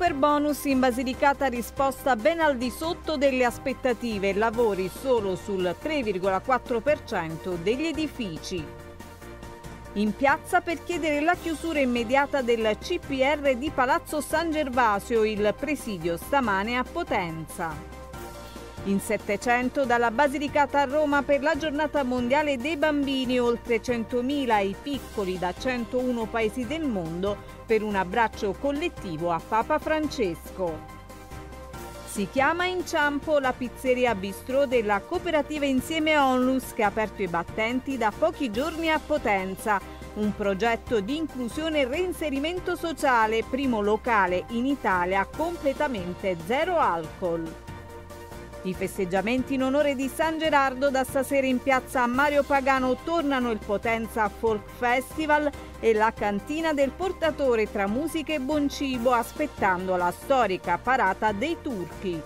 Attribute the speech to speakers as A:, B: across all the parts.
A: Superbonus in Basilicata risposta ben al di sotto delle aspettative, lavori solo sul 3,4% degli edifici. In piazza per chiedere la chiusura immediata del CPR di Palazzo San Gervasio, il presidio stamane a Potenza. In 700 dalla Basilicata a Roma per la giornata mondiale dei bambini, oltre 100.000 i piccoli da 101 paesi del mondo per un abbraccio collettivo a Papa Francesco. Si chiama Inciampo la pizzeria bistrò della cooperativa Insieme Onlus che ha aperto i battenti da pochi giorni a Potenza. Un progetto di inclusione e reinserimento sociale, primo locale in Italia completamente zero alcol. I festeggiamenti in onore di San Gerardo da stasera in piazza Mario Pagano tornano il Potenza Folk Festival e la cantina del portatore tra musica e buon cibo aspettando la storica parata dei turchi.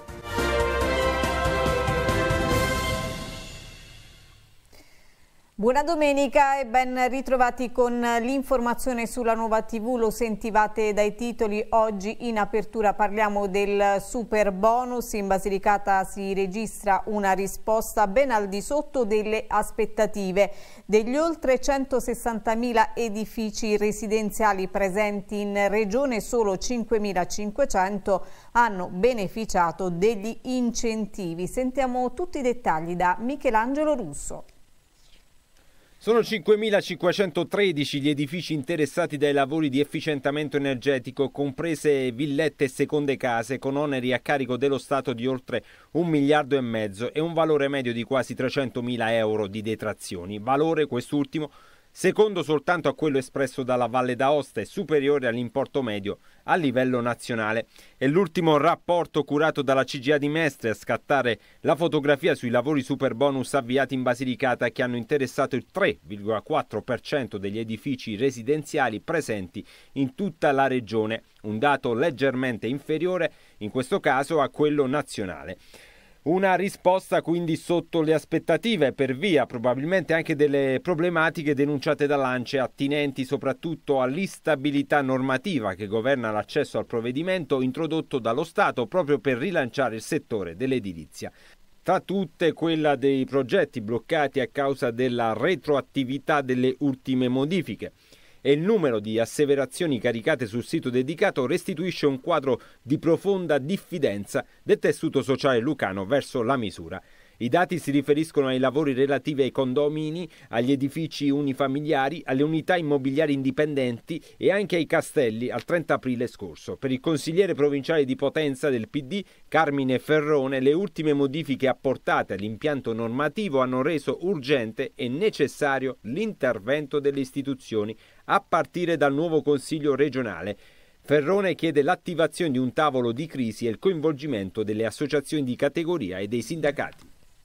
A: Buona domenica e ben ritrovati con l'informazione sulla Nuova TV. Lo sentivate dai titoli. Oggi in apertura parliamo del Superbonus. In Basilicata si registra una risposta ben al di sotto delle aspettative. Degli oltre 160.000 edifici residenziali presenti in regione, solo 5.500 hanno beneficiato degli incentivi. Sentiamo tutti i dettagli da Michelangelo Russo.
B: Sono 5.513 gli edifici interessati dai lavori di efficientamento energetico, comprese villette e seconde case, con oneri a carico dello Stato di oltre 1,5 miliardi e un valore medio di quasi 300.000 euro di detrazioni. Valore quest'ultimo secondo soltanto a quello espresso dalla Valle d'Aosta e superiore all'importo medio a livello nazionale. È l'ultimo rapporto curato dalla CGA di Mestre a scattare la fotografia sui lavori Superbonus avviati in Basilicata, che hanno interessato il 3,4% degli edifici residenziali presenti in tutta la regione, un dato leggermente inferiore in questo caso a quello nazionale. Una risposta quindi sotto le aspettative per via probabilmente anche delle problematiche denunciate dall'ANCE attinenti soprattutto all'instabilità normativa che governa l'accesso al provvedimento introdotto dallo Stato proprio per rilanciare il settore dell'edilizia. Tra tutte quella dei progetti bloccati a causa della retroattività delle ultime modifiche. E il numero di asseverazioni caricate sul sito dedicato restituisce un quadro di profonda diffidenza del tessuto sociale lucano verso la misura. I dati si riferiscono ai lavori relativi ai condomini, agli edifici unifamiliari, alle unità immobiliari indipendenti e anche ai castelli al 30 aprile scorso. Per il consigliere provinciale di Potenza del PD, Carmine Ferrone, le ultime modifiche apportate all'impianto normativo hanno reso urgente e necessario l'intervento delle istituzioni, a partire dal nuovo Consiglio regionale. Ferrone chiede l'attivazione di un tavolo di crisi e il coinvolgimento delle associazioni di categoria e dei sindacati.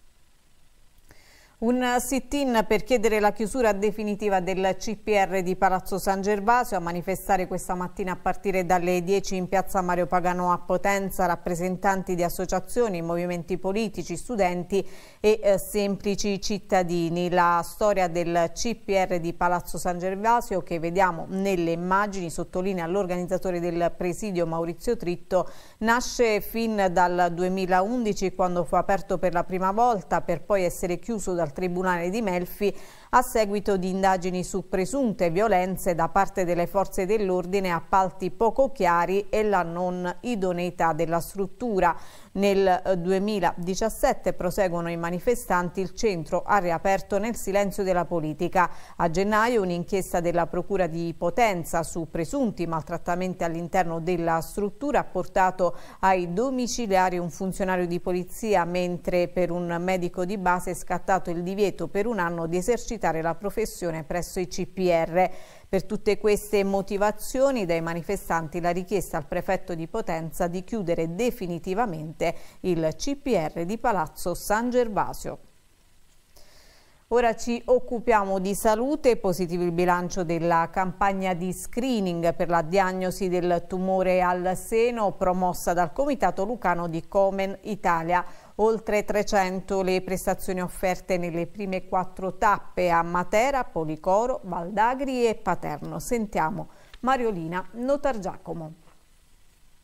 A: Un sit-in per chiedere la chiusura definitiva del CPR di Palazzo San Gervasio. A manifestare questa mattina a partire dalle 10 in piazza Mario Pagano a Potenza rappresentanti di associazioni, movimenti politici, studenti e semplici cittadini. La storia del CPR di Palazzo San Gervasio, che vediamo nelle immagini, sottolinea l'organizzatore del presidio Maurizio Tritto, nasce fin dal 2011 quando fu aperto per la prima volta per poi essere chiuso dal Tribunale di Melfi a seguito di indagini su presunte violenze da parte delle forze dell'ordine, appalti poco chiari e la non idoneità della struttura. Nel 2017 proseguono i manifestanti, il centro ha riaperto nel silenzio della politica. A gennaio un'inchiesta della Procura di Potenza su presunti maltrattamenti all'interno della struttura ha portato ai domiciliari un funzionario di polizia, mentre per un medico di base è scattato il divieto per un anno di esercitare la professione presso i CPR. Per tutte queste motivazioni dai manifestanti la richiesta al prefetto di Potenza di chiudere definitivamente il CPR di Palazzo San Gervasio. Ora ci occupiamo di salute. Positivo il bilancio della campagna di screening per la diagnosi del tumore al seno promossa dal Comitato Lucano di Komen Italia. Oltre 300 le prestazioni offerte nelle prime 4 tappe a Matera, Policoro, Valdagri e Paterno. Sentiamo Mariolina Notargiacomo.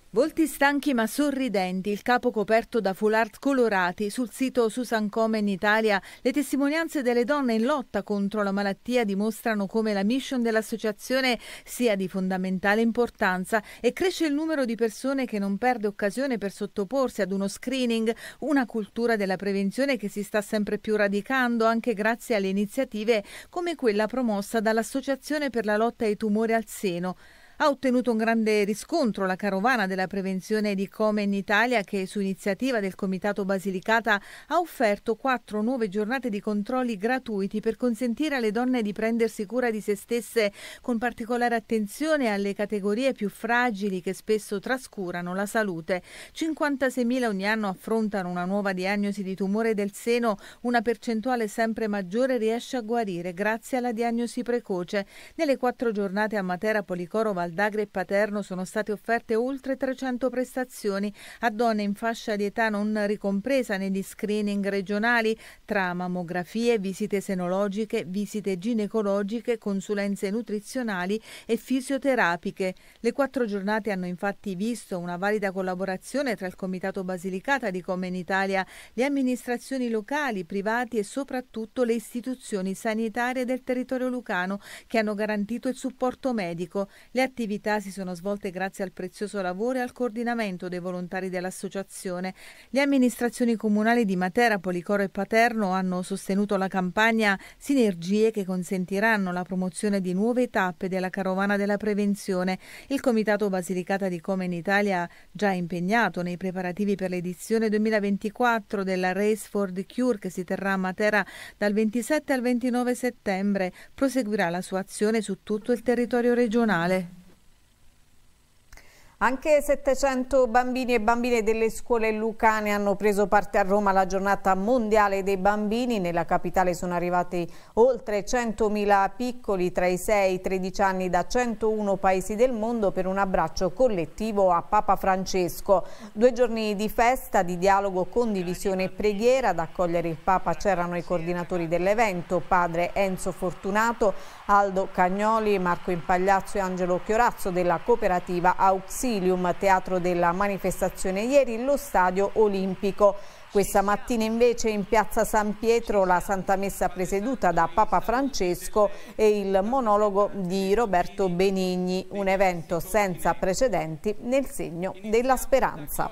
C: Volti stanchi ma sorridenti, il capo coperto da foulard colorati. Sul sito Susan Komen Italia le testimonianze delle donne in lotta contro la malattia dimostrano come la mission dell'associazione sia di fondamentale importanza e cresce il numero di persone che non perde occasione per sottoporsi ad uno screening, una cultura della prevenzione che si sta sempre più radicando anche grazie alle iniziative come quella promossa dall'Associazione per la lotta ai tumori al seno. Ha ottenuto un grande riscontro la carovana della prevenzione di Komen Italia che su iniziativa del Comitato Basilicata ha offerto 4 nuove giornate di controlli gratuiti per consentire alle donne di prendersi cura di se stesse con particolare attenzione alle categorie più fragili che spesso trascurano la salute. 56.000 ogni anno affrontano una nuova diagnosi di tumore del seno, una percentuale sempre maggiore riesce a guarire grazie alla diagnosi precoce. Nelle 4 giornate a Matera, Policoro, Valdagre e Paterno sono state offerte oltre 300 prestazioni a donne in fascia di età non ricompresa negli screening regionali tra mammografie, visite senologiche, visite ginecologiche, consulenze nutrizionali e fisioterapiche. Le 4 giornate hanno infatti visto una valida collaborazione tra il Comitato Basilicata di Komen Italia, le amministrazioni locali, privati e soprattutto le istituzioni sanitarie del territorio lucano che hanno garantito il supporto medico. Le attività si sono svolte grazie al prezioso lavoro e al coordinamento dei volontari dell'associazione. Le amministrazioni comunali di Matera, Policoro e Paterno hanno sostenuto la campagna Sinergie che consentiranno la promozione di nuove tappe della carovana della prevenzione. Il Comitato Basilicata di Komen Italia, già impegnato nei preparativi per l'edizione 2024 della Race for the Cure che si terrà a Matera dal 27 al 29 settembre, proseguirà la sua azione su tutto il territorio regionale.
A: Anche 700 bambini e bambine delle scuole lucane hanno preso parte a Roma alla giornata mondiale dei bambini. Nella capitale sono arrivati oltre 100.000 piccoli tra i 6 e i 13 anni da 101 paesi del mondo per un abbraccio collettivo a Papa Francesco. 2 giorni di festa, di dialogo, condivisione e preghiera. Ad accogliere il Papa c'erano i coordinatori dell'evento, padre Enzo Fortunato, Aldo Cagnoli, Marco Impagliazzo e Angelo Chiorazzo della cooperativa Auxilium, teatro della manifestazione ieri, lo Stadio Olimpico. Questa mattina invece in piazza San Pietro la Santa Messa presieduta da Papa Francesco e il monologo di Roberto Benigni, un evento senza precedenti nel segno della speranza.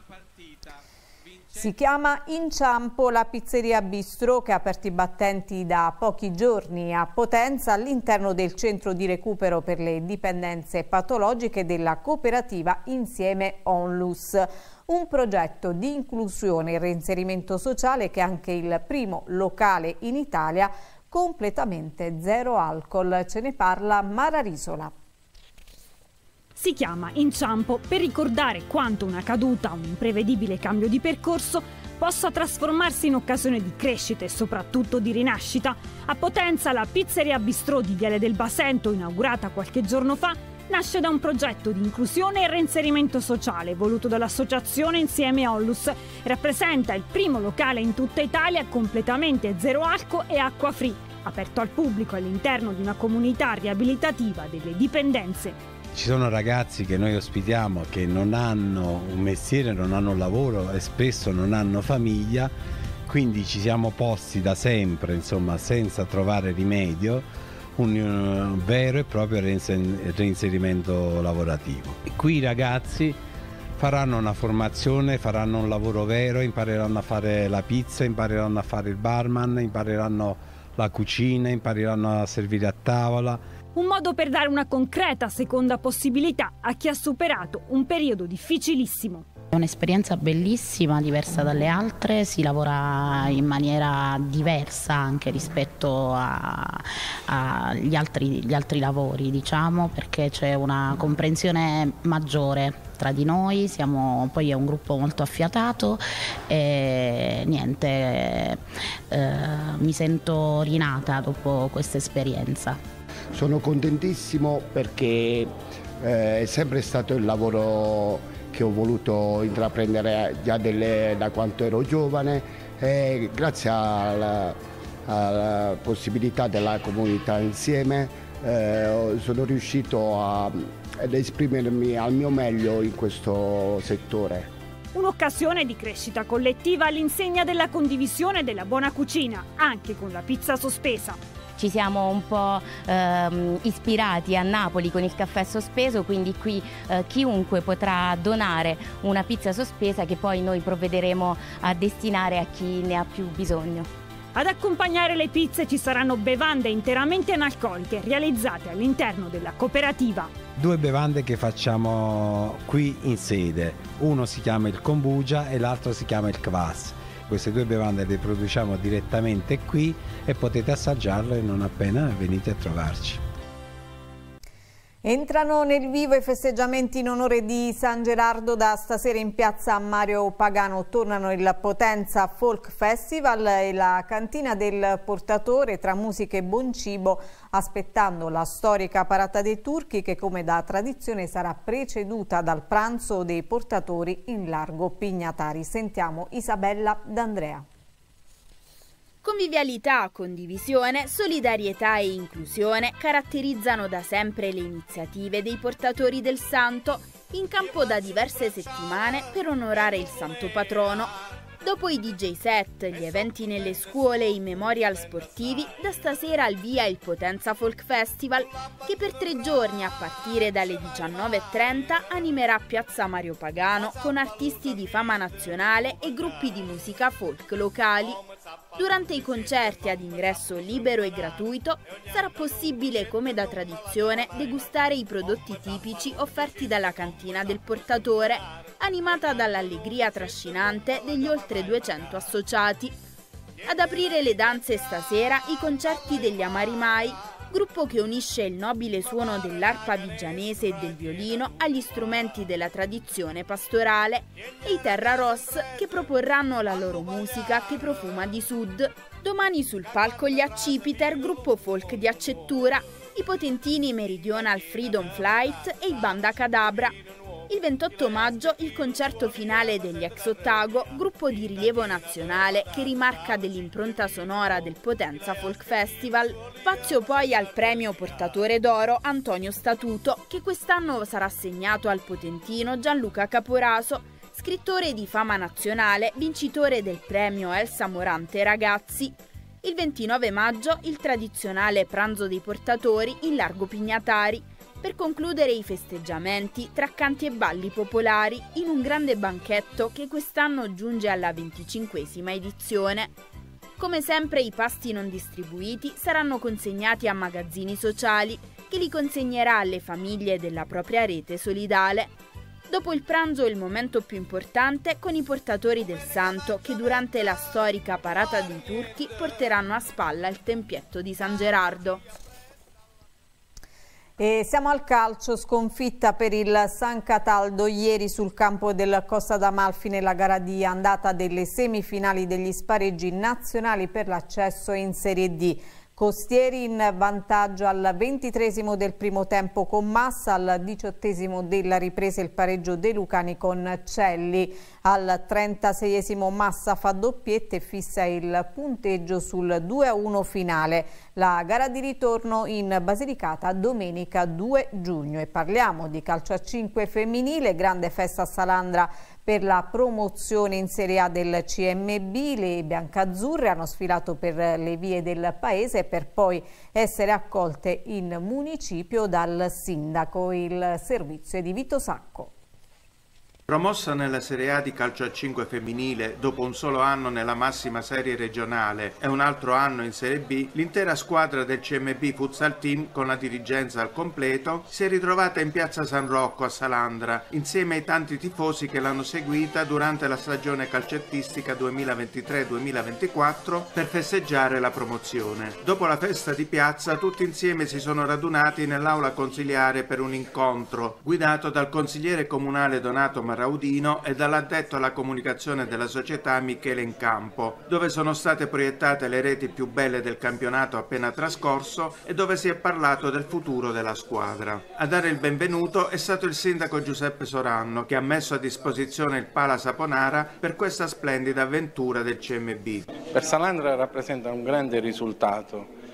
A: Si chiama Inciampo la pizzeria Bistrò che ha aperto i battenti da pochi giorni a Potenza all'interno del centro di recupero per le dipendenze patologiche della cooperativa Insieme Onlus. Un progetto di inclusione e reinserimento sociale che è anche il primo locale in Italia completamente zero alcol. Ce ne parla Mara Risola.
D: Si chiama Inciampo per ricordare quanto una caduta o un imprevedibile cambio di percorso possa trasformarsi in occasione di crescita e soprattutto di rinascita. A Potenza la pizzeria Bistrò di Viale del Basento, inaugurata qualche giorno fa, nasce da un progetto di inclusione e reinserimento sociale voluto dall'associazione Insieme Onlus e rappresenta il primo locale in tutta Italia completamente zero alcol e acqua free, aperto al pubblico all'interno di una comunità riabilitativa delle dipendenze.
E: Ci sono ragazzi che noi ospitiamo che non hanno un mestiere, non hanno un lavoro e spesso non hanno famiglia, quindi ci siamo posti da sempre, insomma, senza trovare rimedio, un vero e proprio reinserimento lavorativo. E qui i ragazzi faranno una formazione, faranno un lavoro vero, impareranno a fare la pizza, impareranno a fare il barman, impareranno la cucina, impareranno a servire a tavola.
D: Un modo per dare una concreta seconda possibilità a chi ha superato un periodo difficilissimo.
F: È un'esperienza bellissima, diversa dalle altre, si lavora in maniera diversa anche rispetto agli altri lavori, diciamo, perché c'è una comprensione maggiore tra di noi, poi è un gruppo molto affiatato e niente, mi sento rinata dopo questa esperienza.
G: Sono contentissimo perché è sempre stato il lavoro che ho voluto intraprendere già da quanto ero giovane e grazie alla possibilità della comunità Insieme sono riuscito a ed esprimermi al mio meglio in questo settore.
D: Un'occasione di crescita collettiva all'insegna della condivisione della buona cucina, anche con la pizza sospesa.
H: Ci siamo un po' ispirati a Napoli con il caffè sospeso, quindi qui chiunque potrà donare una pizza sospesa che poi noi provvederemo a destinare a chi ne ha più bisogno.
D: Ad accompagnare le pizze ci saranno bevande interamente analcoliche realizzate all'interno della cooperativa.
E: 2 bevande che facciamo qui in sede, uno si chiama il kombucha e l'altro si chiama il kvass. Queste 2 bevande le produciamo direttamente qui e potete assaggiarle non appena venite a trovarci.
A: Entrano nel vivo i festeggiamenti in onore di San Gerardo. Da stasera in piazza Mario Pagano tornano il Potenza Folk Festival e la cantina del Portatore, tra musica e buon cibo, aspettando la storica parata dei turchi che, come da tradizione, sarà preceduta dal pranzo dei portatori in largo Pignatari. Sentiamo Isabella D'Andrea.
I: Convivialità, condivisione, solidarietà e inclusione caratterizzano da sempre le iniziative dei portatori del santo, in campo da diverse settimane per onorare il santo patrono. Dopo i DJ set, gli eventi nelle scuole e i memorial sportivi, da stasera al via il Potenza Folk Festival, che per 3 giorni a partire dalle 19:30 animerà Piazza Mario Pagano con artisti di fama nazionale e gruppi di musica folk locali. Durante i concerti ad ingresso libero e gratuito sarà possibile, come da tradizione, degustare i prodotti tipici offerti dalla cantina del Portatore, animata dall'allegria trascinante degli oltre 200 associati. Ad aprire le danze stasera i concerti degli Amari Mai, gruppo che unisce il nobile suono dell'arpa vigianese e del violino agli strumenti della tradizione pastorale, e i Terra Ross, che proporranno la loro musica che profuma di sud. Domani sul palco gli Accipiter, gruppo folk di Accettura, i potentini Meridional Freedom Flight e i Banda Cadabra. Il 28 maggio il concerto finale degli Ex Ottago, gruppo di rilievo nazionale che rimarca dell'impronta sonora del Potenza Folk Festival. Spazio poi al premio Portatore d'Oro Antonio Statuto, che quest'anno sarà assegnato al potentino Gianluca Caporaso, scrittore di fama nazionale, vincitore del premio Elsa Morante Ragazzi. Il 29 maggio il tradizionale pranzo dei portatori in largo Pignatari, per concludere i festeggiamenti tra canti e balli popolari in un grande banchetto che quest'anno giunge alla 25ª edizione. Come sempre i pasti non distribuiti saranno consegnati a magazzini sociali, che li consegnerà alle famiglie della propria rete solidale. Dopo il pranzo il momento più importante con i portatori del santo, che durante la storica parata dei turchi porteranno a spalla il tempietto di San Gerardo.
A: E siamo al calcio, sconfitta per il San Cataldo ieri sul campo del Costa d'Amalfi nella gara di andata delle semifinali degli spareggi nazionali per l'accesso in Serie D. Costieri in vantaggio al 23esimo del primo tempo con Massa, al 18esimo della ripresa il pareggio dei Lucani con Celli, al 36esimo Massa fa doppietta e fissa il punteggio sul 2-1 finale. La gara di ritorno in Basilicata domenica 2 giugno. E parliamo di calcio a 5 femminile, grande festa a Salandra per la promozione in Serie A del CMB. Le biancazzurre hanno sfilato per le vie del paese per poi essere accolte in municipio dal sindaco. Il servizio è di Vito Sacco.
J: Promossa nella Serie A di calcio a 5 femminile dopo un solo anno nella massima serie regionale e un altro anno in Serie B, l'intera squadra del CMB Futsal Team, con la dirigenza al completo, si è ritrovata in piazza San Rocco a Salandra, insieme ai tanti tifosi che l'hanno seguita durante la stagione calcettistica 2023-2024 per festeggiare la promozione. Dopo la festa di piazza, tutti insieme si sono radunati nell'aula consiliare per un incontro guidato dal consigliere comunale Donato Raudino e dall'addetto alla comunicazione della società Michele Incampo, dove sono state proiettate le reti più belle del campionato appena trascorso e dove si è parlato del futuro della squadra. A dare il benvenuto è stato il sindaco Giuseppe Soranno, che ha messo a disposizione il Pala Saponara per questa splendida avventura del CMB.
K: Per Salandra rappresenta un grande risultato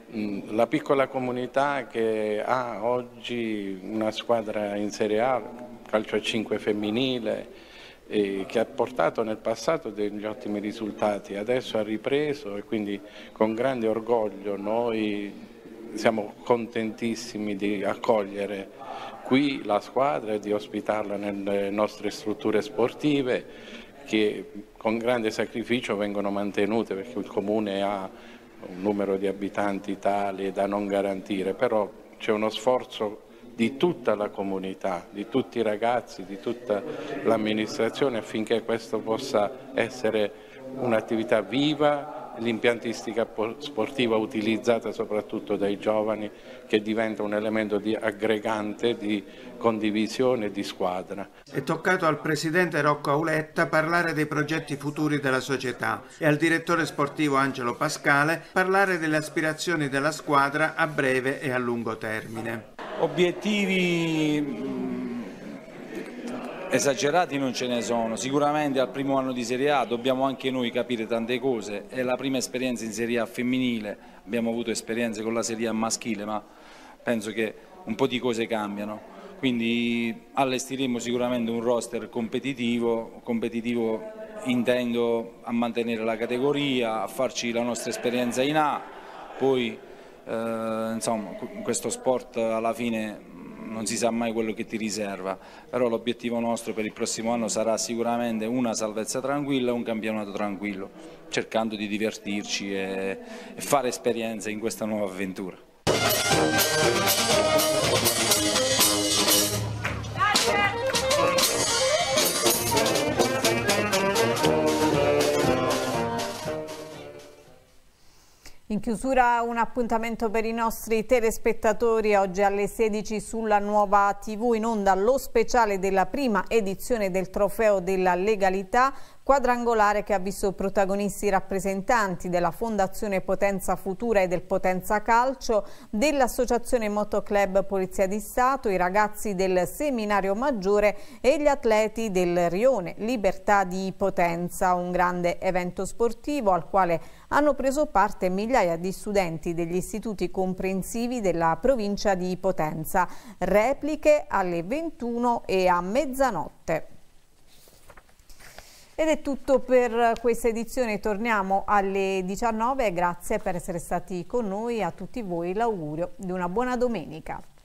K: La piccola comunità che ha oggi una squadra in Serie A, calcio a 5 femminile, che ha portato nel passato degli ottimi risultati, adesso ha ripreso e quindi con grande orgoglio noi siamo contentissimi di accogliere qui la squadra e di ospitarla nelle nostre strutture sportive che con grande sacrificio vengono mantenute perché il Comune ha un numero di abitanti tale da non garantire, però c'è uno sforzo di tutta la comunità, di tutti i ragazzi, di tutta l'amministrazione affinché questo possa essere un'attività viva, l'impiantistica sportiva utilizzata soprattutto dai giovani che diventa un elemento di aggregante, di condivisione e di squadra.
J: È toccato al presidente Rocco Auletta parlare dei progetti futuri della società e al direttore sportivo Angelo Pascale parlare delle aspirazioni della squadra a breve e a lungo termine.
L: Obiettivi esagerati non ce ne sono, sicuramente al primo anno di Serie A dobbiamo anche noi capire tante cose, è la prima esperienza in Serie A femminile, abbiamo avuto esperienze con la Serie A maschile ma penso che un po' di cose cambiano, quindi allestiremo sicuramente un roster competitivo intendo a mantenere la categoria, a farci la nostra esperienza in A, poi insomma questo sport alla fine non si sa mai quello che ti riserva, però l'obiettivo nostro per il prossimo anno sarà sicuramente una salvezza tranquilla e un campionato tranquillo, cercando di divertirci e fare esperienza in questa nuova avventura.
A: In chiusura un appuntamento per i nostri telespettatori, oggi alle 16 sulla Nuova TV in onda lo speciale della prima edizione del Trofeo della Legalità, quadrangolare che ha visto protagonisti rappresentanti della Fondazione Potenza Futura e del Potenza Calcio, dell'Associazione Motoclub Polizia di Stato, i ragazzi del Seminario Maggiore e gli atleti del Rione Libertà di Potenza, un grande evento sportivo al quale hanno preso parte migliaia di studenti degli istituti comprensivi della provincia di Potenza. Repliche alle 21 e a mezzanotte. Ed è tutto per questa edizione, torniamo alle 19, grazie per essere stati con noi, a tutti voi l'augurio di una buona domenica.